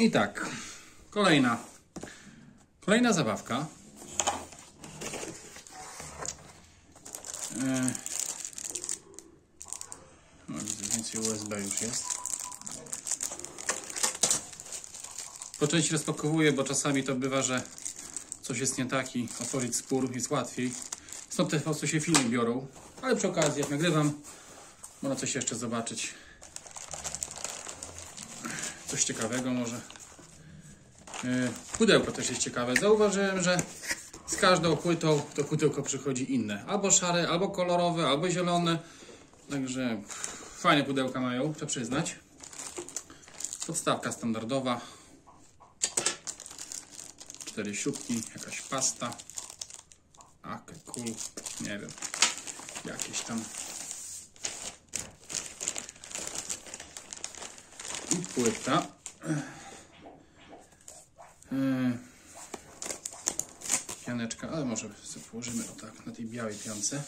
I tak, kolejna zabawka. No, widzę, więcej USB już jest. Po części rozpakowuję, bo czasami to bywa, że coś jest nie tak i otworzyć spór jest łatwiej. Stąd też po prostu się filmy biorą. Ale przy okazji, jak nagrywam, można coś jeszcze zobaczyć. Coś ciekawego może. Pudełko też jest ciekawe. Zauważyłem, że z każdą płytą to pudełko przychodzi inne. Albo szare, albo kolorowe, albo zielone. Także fajne pudełka mają, trzeba przyznać. Podstawka standardowa. 4 śrubki, jakaś pasta. Cool. Nie wiem. Jakieś tam. I płyta. Pianeczka, ale może sobie położymy o tak na tej białej piance.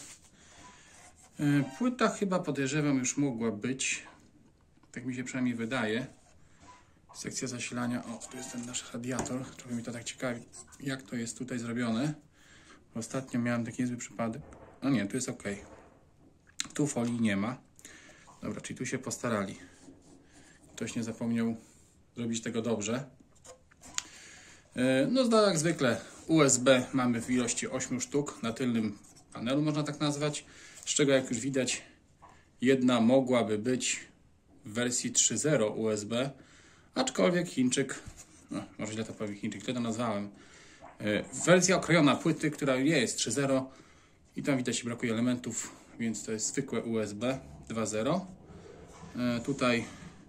Płyta chyba podejrzewam już mogła być. Tak mi się przynajmniej wydaje. Sekcja zasilania. O, tu jest ten nasz radiator. Trochę mi to tak ciekawi, jak to jest tutaj zrobione. Ostatnio miałem taki niezły przypadek. No nie, tu jest ok. Tu folii nie ma. Dobra, czyli tu się postarali. Ktoś nie zapomniał zrobić tego dobrze. No jak zwykle USB mamy w ilości 8 sztuk na tylnym panelu, można tak nazwać. Z czego jak już widać, jedna mogłaby być w wersji 3.0 USB. Aczkolwiek Chińczyk, no może źle to powiem Chińczyk, źle to nazwałem. Wersja okrojona płyty, która jest 3.0 i tam widać, że brakuje elementów, więc to jest zwykłe USB 2.0. Tutaj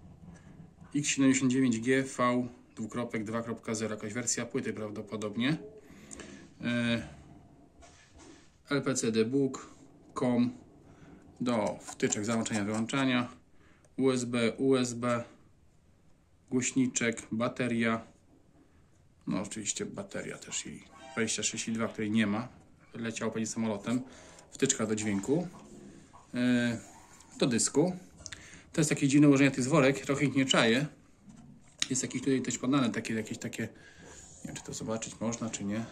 X79GV 2.2.0, jakaś wersja płyty prawdopodobnie. LPCD book, COM do wtyczek załączenia, wyłączania, USB, głośniczek, bateria. No oczywiście bateria też jej 2062, której nie ma, leciało pewnie samolotem. Wtyczka do dźwięku, do dysku. To jest takie dziwne ułożenie tych zworek, trochę ich nie czaję. Jest jakieś tutaj też podane, jakieś takie, nie wiem czy to zobaczyć można, czy nie.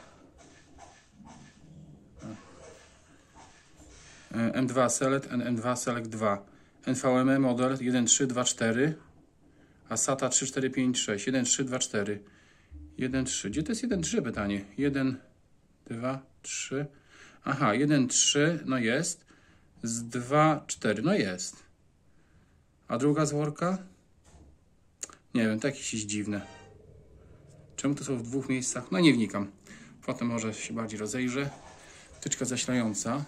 M2 Select, NM2 Select 2, NVMe model 1324, a SATA 3456, 1324, 1.3. Gdzie to jest 1.3 pytanie? 1, 2, 3. Aha, 1.3 no jest. Z 2.4 no jest. A druga zworka? Nie wiem, to jakieś jest dziwne. Czemu to są w dwóch miejscach? No nie wnikam. Potem może się bardziej rozejrzę. Wtyczka zasilająca.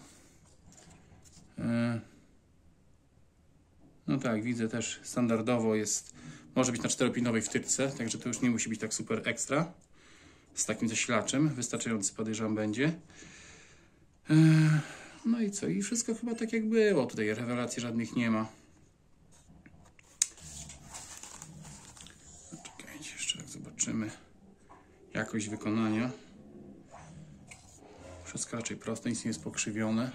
No tak, widzę też standardowo jest, może być na 4-pinowej wtyczce, także to już nie musi być tak super ekstra. Z takim zasilaczem, wystarczający podejrzewam będzie. No i co? I wszystko chyba tak jak było. Tutaj rewelacji żadnych nie ma. Czekajcie, jeszcze jak zobaczymy jakość wykonania. Wszystko raczej proste, nic nie jest pokrzywione.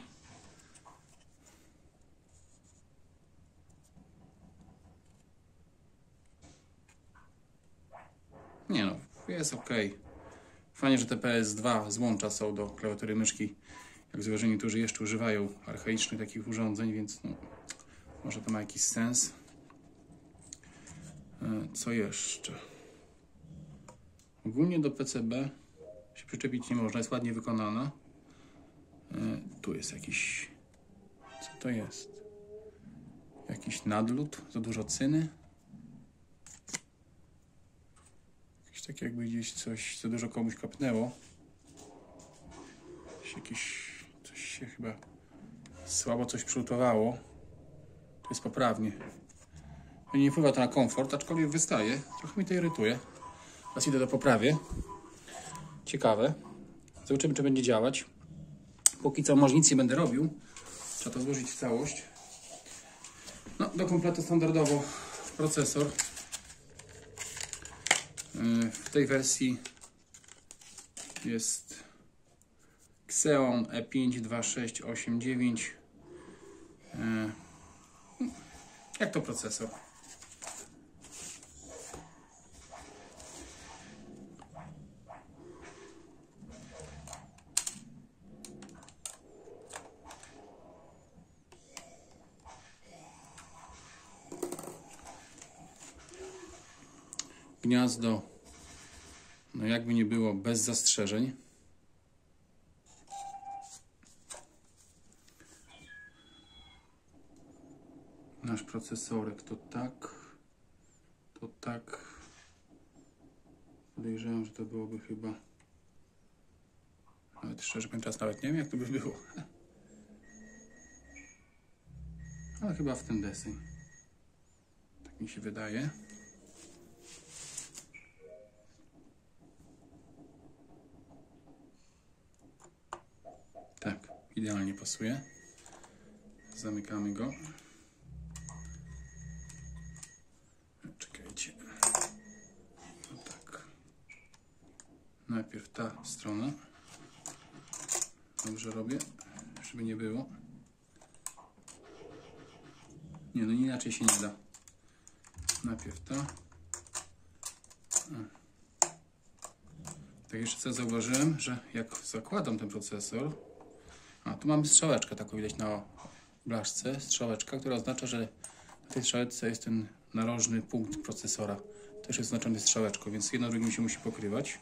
Nie no, jest ok. Fajnie, że te PS2 złącza są do klawiatury myszki. Jak zauważyli, niektórzy jeszcze używają archaicznych takich urządzeń, więc no, może to ma jakiś sens. Co jeszcze? Ogólnie do PCB się przyczepić nie można, jest ładnie wykonana. Tu jest jakiś... Co to jest? Jakiś nadlód, za dużo cyny. Tak jakby gdzieś coś za dużo komuś kapnęło. Coś się chyba słabo coś przygotowało. To jest poprawnie. Nie wpływa to na komfort, aczkolwiek wystaje. Trochę mi to irytuje. Teraz idę do poprawy. Ciekawe. Zobaczymy, czy będzie działać. Póki co może nic nie będę robił. Trzeba to złożyć w całość. No, do kompletu standardowo procesor. W tej wersji jest Xeon E5 2689. Jak to procesor? gniazdo, no jakby nie było, bez zastrzeżeń. Nasz procesorek to tak, to tak. Podejrzewam, że to byłoby chyba, nawet szczerze powiem, teraz nawet nie wiem, jak to by było. Ale chyba w ten deseń. Tak mi się wydaje. Tak, idealnie pasuje. Zamykamy go. Czekajcie. No tak. Najpierw ta strona. Dobrze robię, żeby nie było. Nie, no inaczej się nie da. Najpierw ta. Tak, jeszcze co zauważyłem, że jak zakładam ten procesor, a tu mamy strzałeczkę taką widać na blaszce, strzałeczka, która oznacza, że na tej strzałeczce jest ten narożny punkt procesora. Też jest oznaczony strzałeczką, więc jedno drugim się musi pokrywać.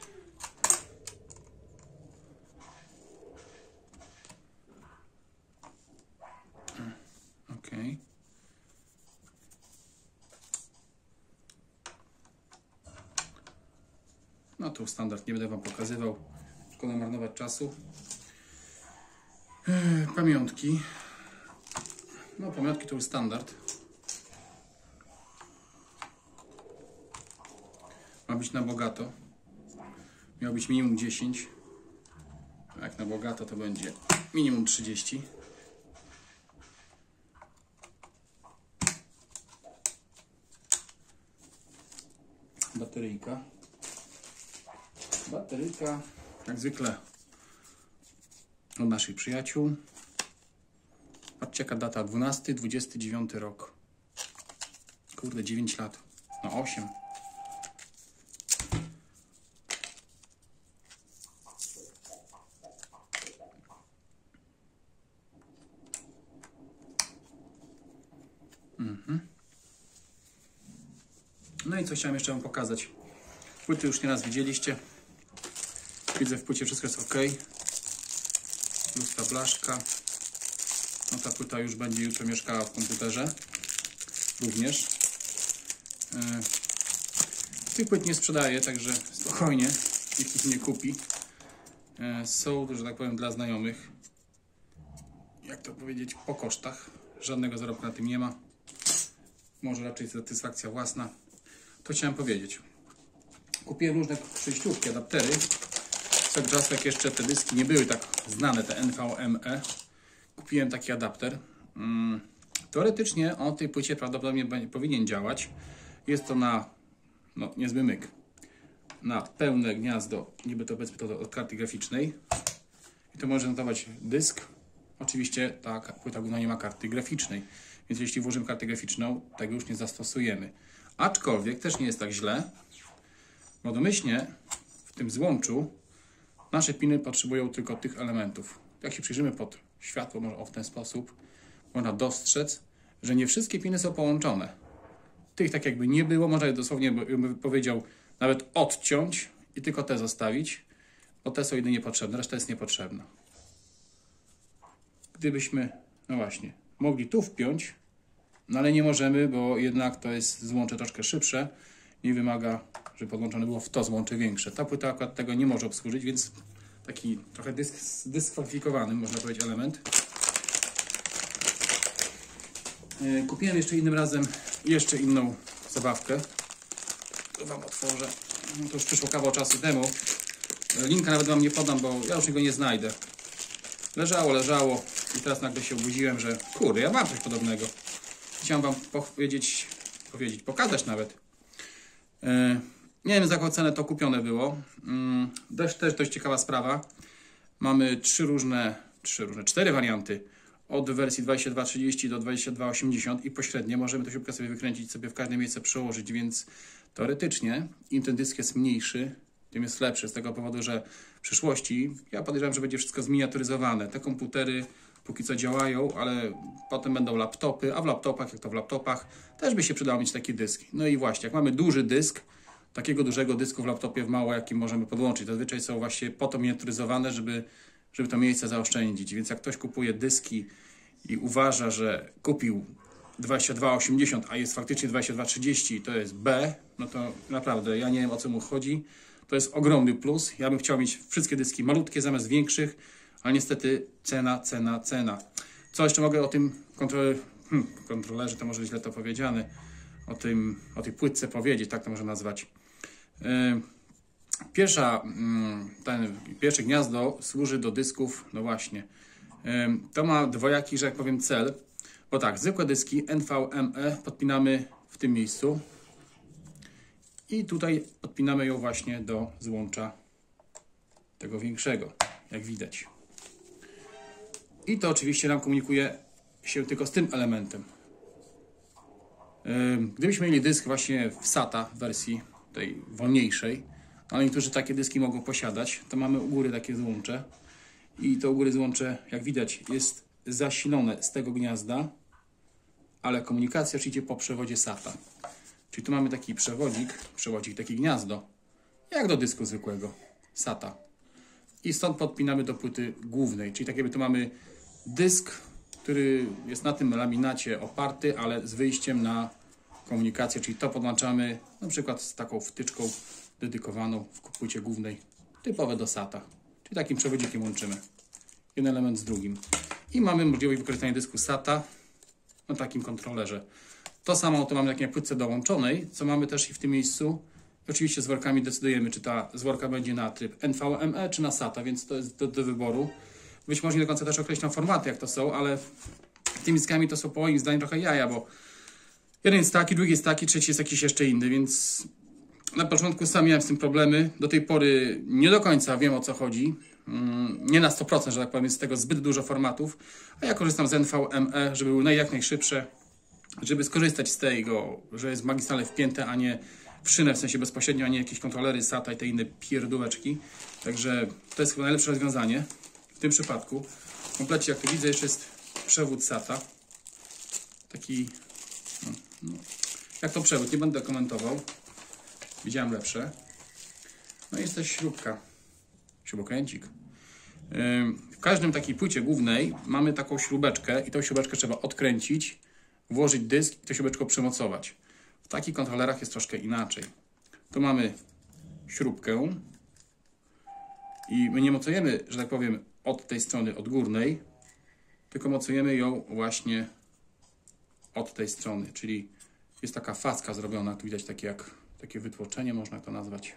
Ok. No to standard, nie będę Wam pokazywał. Szkoda marnować czasu. Pamiątki. No pamiątki to już standard. Ma być na bogato. Miało być minimum 10. Jak na bogato to będzie minimum 30. Bateryjka. Bateryjka, jak zwykle od naszych przyjaciół. Patrzcie, jaka data, 12-29 rok. Kurde, 9 lat. No 8. No i co chciałem jeszcze Wam pokazać. Płyty już nieraz widzieliście. Widzę, w płycie wszystko jest ok. Plus ta blaszka. No ta płyta już będzie jutro mieszkała w komputerze. Również. Tych płyt nie sprzedaję, także spokojnie. Nikt ich nie kupi. Są, że tak powiem, dla znajomych. Jak to powiedzieć? Po kosztach. Żadnego zarobku na tym nie ma. Może raczej satysfakcja własna. To chciałem powiedzieć. Kupiłem różne przejściówki, adaptery. Co czas, jak jeszcze te dyski nie były tak znane, te NVMe, kupiłem taki adapter. Teoretycznie on w tej płycie prawdopodobnie powinien działać. Jest to na, no niezły myk, na pełne gniazdo, niby to powiedzmy to od karty graficznej. I to może notować dysk. Oczywiście ta płyta główna nie ma karty graficznej, więc jeśli włożymy kartę graficzną, tego już nie zastosujemy. Aczkolwiek też nie jest tak źle, bo domyślnie w tym złączu nasze piny potrzebują tylko tych elementów. Jak się przyjrzymy pod światło, może w ten sposób, można dostrzec, że nie wszystkie piny są połączone. Tych tak jakby nie było, można je dosłownie, bym powiedział, nawet odciąć i tylko te zostawić, bo te są jedynie potrzebne, reszta jest niepotrzebna. Gdybyśmy, no właśnie, mogli tu wpiąć, no ale nie możemy, bo jednak to jest złącze troszkę szybsze i wymaga, żeby podłączone było w to złącze większe. Ta płyta akurat tego nie może obsłużyć, więc taki trochę dyskwalifikowany, można powiedzieć, element. Kupiłem jeszcze innym razem jeszcze inną zabawkę. To Wam otworzę. No to już przyszło kawał czasu temu. Linka nawet Wam nie podam, bo ja już go nie znajdę. Leżało i teraz nagle się obudziłem, że kurde, ja mam coś podobnego. Chciałem Wam pokazać nawet. Nie wiem, za jaką cenę to kupione było. Też dość ciekawa sprawa. Mamy cztery warianty. Od wersji 2230 do 2280 i pośrednie możemy tę śrubkę sobie wykręcić, sobie w każde miejsce przełożyć, więc teoretycznie im ten dysk jest mniejszy, tym jest lepszy, z tego powodu, że w przyszłości ja podejrzewam, że będzie wszystko zminiaturyzowane. Te komputery póki co działają, ale potem będą laptopy, a w laptopach, jak to w laptopach, też by się przydało mieć taki dysk. No i właśnie, jak mamy duży dysk, takiego dużego dysku w laptopie w mało, jaki możemy podłączyć. Zazwyczaj są właśnie po to miniaturyzowane, żeby to miejsce zaoszczędzić. Więc jak ktoś kupuje dyski i uważa, że kupił 2280, a jest faktycznie 2230, to jest B, no to naprawdę ja nie wiem, o co mu chodzi. To jest ogromny plus. Ja bym chciał mieć wszystkie dyski malutkie zamiast większych, ale niestety cena. Co jeszcze mogę o tym kontrolerze, to może źle to powiedziane, o tej płytce powiedzieć, tak to można nazwać. Pierwsze gniazdo służy do dysków, no właśnie. To ma dwojaki, że jak powiem, cel, bo tak, zwykłe dyski NVMe podpinamy w tym miejscu i tutaj podpinamy ją właśnie do złącza tego większego, jak widać. I to oczywiście nam komunikuje się tylko z tym elementem. Gdybyśmy mieli dysk właśnie w SATA wersji tej wolniejszej, ale niektórzy takie dyski mogą posiadać, to mamy u góry takie złącze i to u góry złącze, jak widać, jest zasilone z tego gniazda, ale komunikacja idzie po przewodzie SATA. Czyli tu mamy taki przewodzik, takie gniazdo, jak do dysku zwykłego SATA. I stąd podpinamy do płyty głównej, czyli tak jakby tu mamy dysk, który jest na tym laminacie oparty, ale z wyjściem na komunikację, czyli to podłączamy na przykład z taką wtyczką dedykowaną w płycie głównej, typowe do SATA, czyli takim przewodzikiem łączymy jeden element z drugim. I mamy możliwość wykorzystania dysku SATA na takim kontrolerze. To samo to mamy na płytce dołączonej, co mamy też i w tym miejscu. Oczywiście z workami decydujemy, czy ta zworka będzie na tryb NVMe, czy na SATA, więc to jest do wyboru. Być może nie do końca też określam formaty, jak to są, ale tymi dyskami to są po moim zdaniem trochę jaja, bo jeden jest taki, drugi jest taki, trzeci jest jakiś jeszcze inny, więc na początku sam miałem z tym problemy. Do tej pory nie do końca wiem, o co chodzi. Nie na 100%, że tak powiem, jest z tego zbyt dużo formatów, a ja korzystam z NVMe, żeby były jak najszybsze, żeby skorzystać z tego, że jest magistralnie wpięte, a nie w szynę, w sensie bezpośrednio, a nie jakieś kontrolery SATA i te inne pierdółeczki. Także to jest chyba najlepsze rozwiązanie w tym przypadku. W komplecie, jak tu widzę, jeszcze jest przewód SATA. Taki, jak to przewód, nie będę komentował. Widziałem lepsze. No i jest też śrubokręcik. W każdym takiej płycie głównej mamy taką śrubeczkę i tą śrubeczkę trzeba odkręcić, włożyć dysk i tę śrubeczkę przymocować. W takich kontrolerach jest troszkę inaczej. Tu mamy śrubkę i my nie mocujemy, że tak powiem, od tej strony, od górnej, tylko mocujemy ją właśnie od tej strony, czyli jest taka faska zrobiona, tu widać takie wytłoczenie, można to nazwać.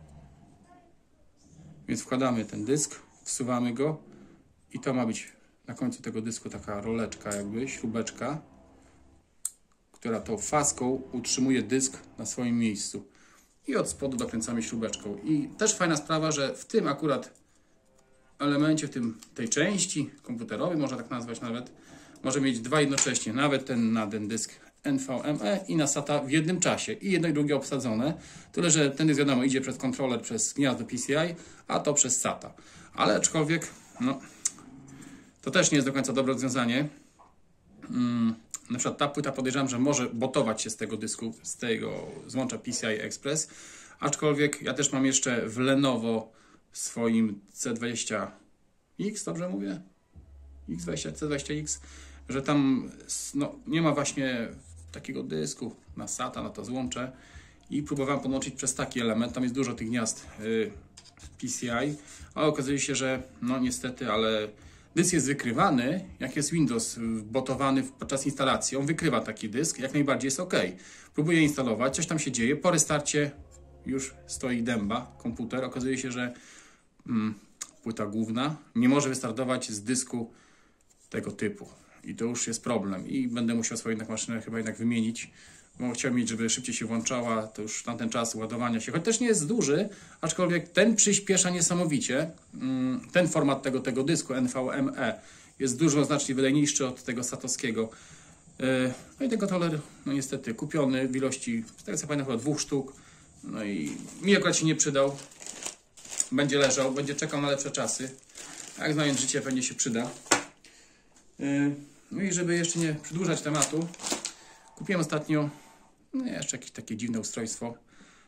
Więc wkładamy ten dysk, wsuwamy go i to ma być na końcu tego dysku taka roleczka jakby, śrubeczka, która tą faską utrzymuje dysk na swoim miejscu. I od spodu dokręcamy śrubeczką. I też fajna sprawa, że w tym akurat elemencie, tej części komputerowej, można tak nazwać nawet, może mieć dwa jednocześnie, nawet na ten dysk NVMe i na SATA w jednym czasie. I jedno i drugie obsadzone. Tyle, że ten dysk wiadomo idzie przez kontroler, przez gniazdo PCI, a to przez SATA. Ale aczkolwiek, no, to też nie jest do końca dobre rozwiązanie. Na przykład ta płyta podejrzewam, że może botować się z tego dysku, z tego złącza PCI Express. Aczkolwiek ja też mam jeszcze w Lenovo swoim C20X, dobrze mówię? C20X, że tam no, nie ma właśnie takiego dysku na SATA, na to złącze i próbowałem podłączyć przez taki element, tam jest dużo tych gniazd PCI, ale okazuje się, że no niestety, ale dysk jest wykrywany, jak jest Windows botowany podczas instalacji, on wykrywa taki dysk, jak najbardziej jest OK. Próbuję instalować, coś tam się dzieje, po restarcie już stoi dęba komputer, okazuje się, że płyta główna nie może wystartować z dysku tego typu. I to już jest problem. I będę musiał swoją maszynę chyba jednak wymienić, bo chciałem mieć, żeby szybciej się włączała, to już na ten czas ładowania się, choć też nie jest duży, aczkolwiek ten przyspiesza niesamowicie. Ten format tego dysku NVMe jest dużo znacznie wydajniejszy od tego satowskiego. No i ten kontroler, no niestety, kupiony w ilości, z tego co pamiętam, chyba 2 sztuk. No i mi akurat się nie przydał. Będzie leżał, będzie czekał na lepsze czasy. Jak znając życie, pewnie się przyda. No i żeby jeszcze nie przedłużać tematu, kupiłem ostatnio jeszcze jakieś takie dziwne ustrojstwo.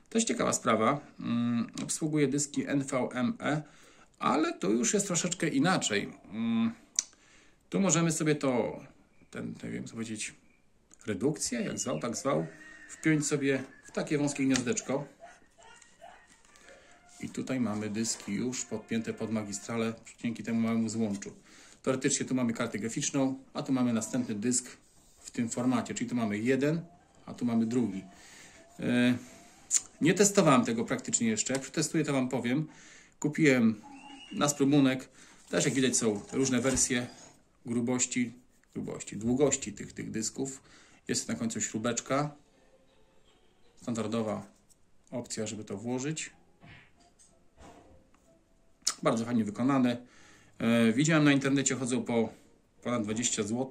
Też ciekawa sprawa. Obsługuje dyski NVMe, ale to już jest troszeczkę inaczej. Tu możemy sobie nie wiem co powiedzieć, redukcję, jak zwał, tak zwał, wpiąć sobie w takie wąskie gniazdeczko. I tutaj mamy dyski już podpięte pod magistralę dzięki temu małemu złączu. Teoretycznie tu mamy kartę graficzną, a tu mamy następny dysk w tym formacie, czyli tu mamy jeden, a tu mamy drugi. Nie testowałem tego praktycznie jeszcze. Jak przetestuję, to Wam powiem. Kupiłem na spróbunek. Też jak widać są różne wersje długości tych dysków. Jest na końcu śrubeczka. Standardowa opcja, żeby to włożyć. Bardzo fajnie wykonane. Widziałem na internecie, chodzą po ponad 20 zł.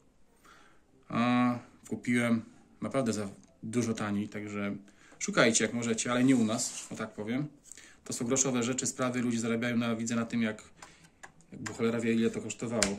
A kupiłem naprawdę za dużo taniej, także szukajcie jak możecie, ale nie u nas, o tak powiem. To są groszowe rzeczy, sprawy, ludzie zarabiają widzę na tym, jak cholera wie ile to kosztowało.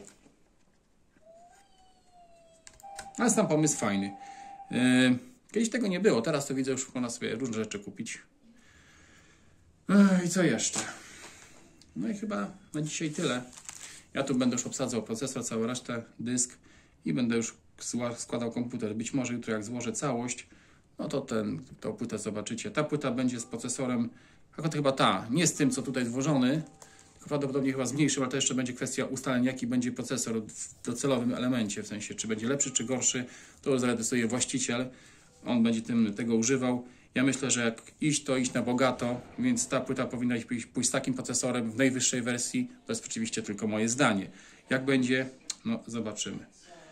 Ale sam pomysł fajny. Kiedyś tego nie było, teraz to widzę, już można sobie różne rzeczy kupić. I co jeszcze? No i chyba na dzisiaj tyle. Ja tu będę już obsadzał procesor, całą resztę, dysk i będę już składał komputer. Być może jutro jak złożę całość, no to tą płytę zobaczycie. Ta płyta będzie z procesorem, akurat chyba nie z tym co tutaj włożony, tylko prawdopodobnie chyba z mniejszym, ale to jeszcze będzie kwestia ustaleń jaki będzie procesor w docelowym elemencie, w sensie czy będzie lepszy czy gorszy, to zadecyduje właściciel, on będzie tego używał. Ja myślę, że jak iść, to iść na bogato, więc ta płyta powinna pójść z takim procesorem w najwyższej wersji. To jest oczywiście tylko moje zdanie. Jak będzie, no zobaczymy.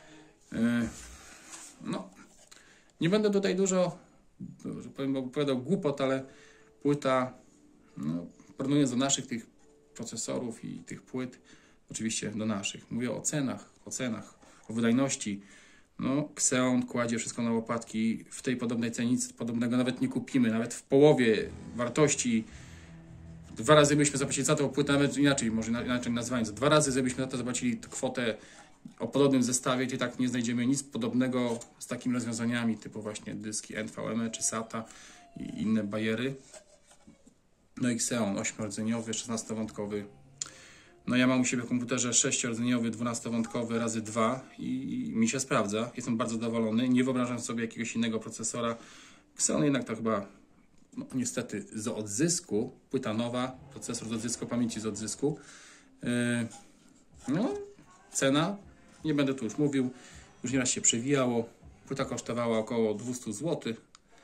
No, nie będę tutaj dużo opowiadał głupot, ale płyta, no, porównując do naszych tych procesorów i tych płyt, oczywiście do naszych. Mówię o cenach, o wydajności. No, Xeon kładzie wszystko na łopatki. W tej podobnej cenie nic podobnego nawet nie kupimy. Nawet w połowie wartości 2 razy byśmy zapłacili za tą płytę, nawet inaczej, może inaczej nazywając. 2 razy byśmy za to zapłacili kwotę o podobnym zestawie, gdzie tak nie znajdziemy nic podobnego z takimi rozwiązaniami, typu właśnie dyski NVMe czy SATA i inne bajery. No i Xeon 8-rdzeniowy, 16-wątkowy. No ja mam u siebie w komputerze 6-rdzeniowy, 12-wątkowy razy 2 i mi się sprawdza. Jestem bardzo zadowolony. Nie wyobrażam sobie jakiegoś innego procesora. Xeon jednak to chyba, no, niestety z odzysku, płyta nowa, procesor z odzysku, pamięci z odzysku. No, cena, nie będę tu już mówił, już nieraz się przewijało. Płyta kosztowała około 200 zł.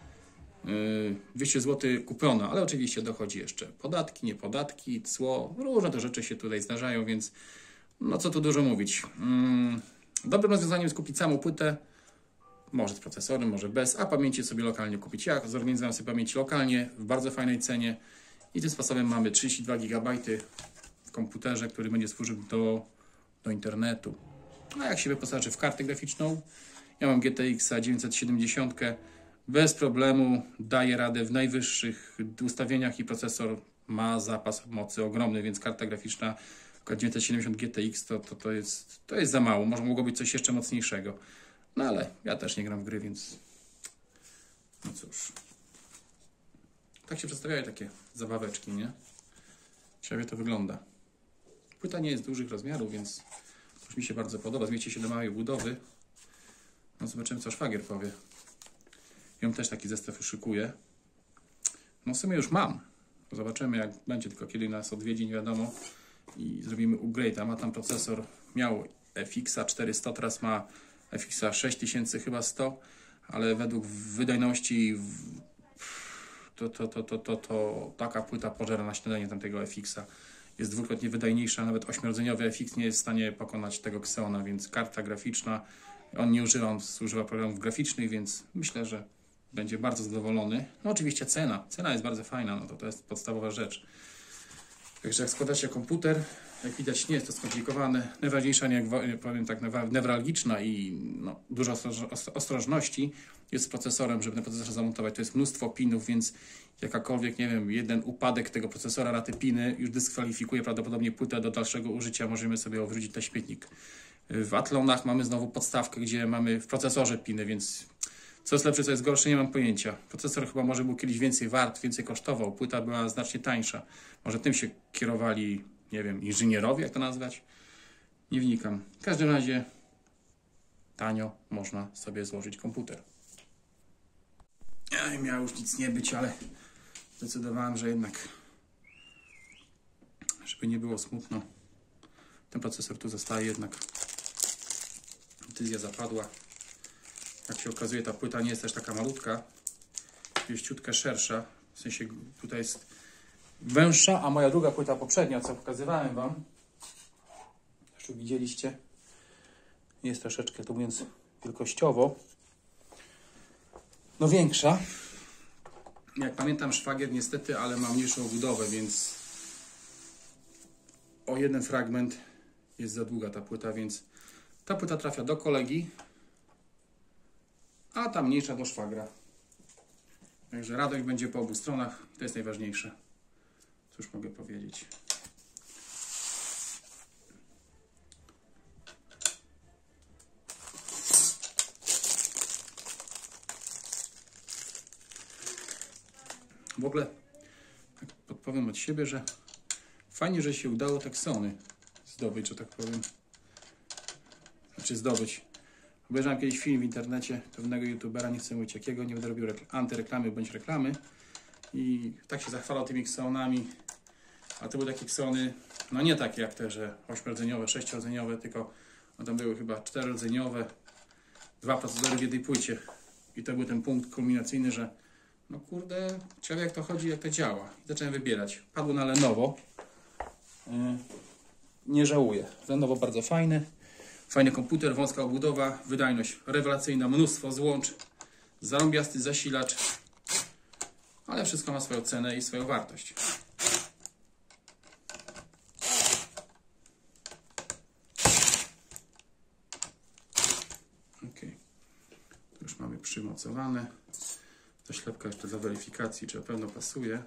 200 zł kupiona, ale oczywiście dochodzi jeszcze podatki, niepodatki, cło, różne te rzeczy się tutaj zdarzają, więc no co tu dużo mówić. Dobrym rozwiązaniem jest kupić samą płytę, może z procesorem, może bez, a pamięci sobie lokalnie kupić. Ja zorganizowałem sobie pamięć lokalnie w bardzo fajnej cenie i tym sposobem mamy 32 GB w komputerze, który będzie służył do internetu. A jak się wyposaży w kartę graficzną, ja mam GTX 970, bez problemu daje radę w najwyższych ustawieniach i procesor ma zapas mocy ogromny, więc karta graficzna 970 GTX to jest za mało. Może mogło być coś jeszcze mocniejszego. No ale ja też nie gram w gry, więc no cóż. Tak się przedstawiają takie zabaweczki, nie? Ciekawie to wygląda. Płyta nie jest dużych rozmiarów, więc już mi się bardzo podoba. Zmieści się do małej budowy. No zobaczymy, co szwagier powie. Ja też taki zestaw szykuje. No w sumie już mam. Zobaczymy jak będzie, tylko kiedy nas odwiedzi, nie wiadomo. I zrobimy upgrade. A ma tam procesor, miał FX 400, teraz ma FX 6000 chyba 100, ale według wydajności to taka płyta pożera na śniadanie tamtego FX-a. Jest dwukrotnie wydajniejsza, nawet 8-rdzeniowy FX nie jest w stanie pokonać tego Xeona, więc karta graficzna, on nie używa, on używa programów graficznych, więc myślę, że będzie bardzo zadowolony. No oczywiście cena jest bardzo fajna, no to jest podstawowa rzecz. Także jak składacie komputer, jak widać nie jest to skomplikowane. Najważniejsza, jak powiem tak, newralgiczna i no, dużo ostrożności jest z procesorem, żeby na procesorze zamontować. To jest mnóstwo pinów, więc jakakolwiek, nie wiem, jeden upadek tego procesora na te piny już dyskwalifikuje prawdopodobnie płytę do dalszego użycia. Możemy sobie wrzucić na śmietnik. W Athlonach mamy znowu podstawkę, gdzie mamy w procesorze piny, więc Co jest lepsze, co jest gorsze, nie mam pojęcia. Procesor chyba może był kiedyś więcej wart, więcej kosztował. Płyta była znacznie tańsza. Może tym się kierowali, nie wiem, inżynierowie, jak to nazwać? Nie wnikam. W każdym razie tanio można sobie złożyć komputer. Miało już nic nie być, ale zdecydowałem, że jednak, żeby nie było smutno, ten procesor tu zostaje jednak. Decyzja zapadła. Jak się okazuje, ta płyta nie jest też taka malutka. Jest ciutkę szersza. W sensie tutaj jest węższa, a moja druga płyta poprzednia, co pokazywałem Wam, już tu widzieliście, jest troszeczkę, to mówiąc wielkościowo, no większa. Jak pamiętam, szwagier niestety, ale ma mniejszą budowę, więc o jeden fragment jest za długa ta płyta, więc ta płyta trafia do kolegi, a ta mniejsza do szwagra. Także radość będzie po obu stronach, to jest najważniejsze. Cóż mogę powiedzieć. W ogóle tak podpowiem od siebie, że fajnie, że się udało Texony zdobyć, że tak powiem. Znaczy zdobyć. Obejrzałem kiedyś film w internecie pewnego youtubera, nie chcę mówić jakiego, nie będę robił antyreklamy bądź reklamy. I tak się zachwalał tymi Xeonami. A to były takie Xeony, no nie takie jak te, że 8-rdzeniowe, 6-rdzeniowe, tylko no tam były chyba 4-rdzeniowe, 2 procesory w jednej płycie. I to był ten punkt kulminacyjny, że no kurde, ciekawe jak to chodzi, jak to działa. I zacząłem wybierać. Padło na Lenovo. Nie żałuję. Lenovo bardzo fajny. Fajny komputer, wąska obudowa, wydajność rewelacyjna, mnóstwo złącz, zarąbiasty zasilacz, ale wszystko ma swoją cenę i swoją wartość. Ok, to już mamy przymocowane. Zaślepka jeszcze dla weryfikacji, czy na pewno pasuje.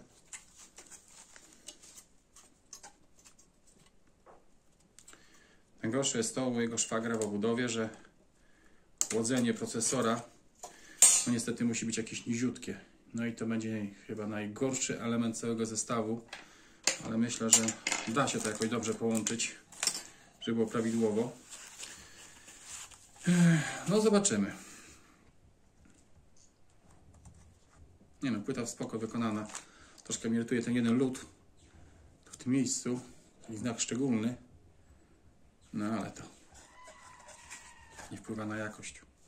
Najgorsze jest to u mojego szwagra w obudowie, że chłodzenie procesora no niestety musi być jakieś niziutkie. No i to będzie chyba najgorszy element całego zestawu, ale myślę, że da się to jakoś dobrze połączyć, żeby było prawidłowo. No zobaczymy. Nie no, płyta spoko wykonana. Troszkę mnie irytuje ten jeden lód w tym miejscu, taki znak szczególny. No ale to nie wpływa na jakość.